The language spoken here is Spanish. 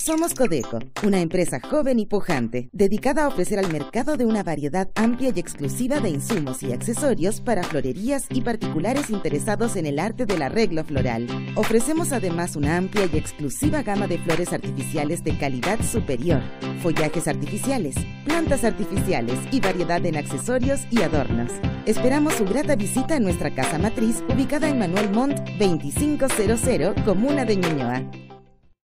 Somos Codeco, una empresa joven y pujante, dedicada a ofrecer al mercado de una variedad amplia y exclusiva de insumos y accesorios para florerías y particulares interesados en el arte del arreglo floral. Ofrecemos además una amplia y exclusiva gama de flores artificiales de calidad superior, follajes artificiales, plantas artificiales y variedad en accesorios y adornos. Esperamos su grata visita a nuestra casa matriz ubicada en Manuel Montt 2500, Comuna de Ñuñoa.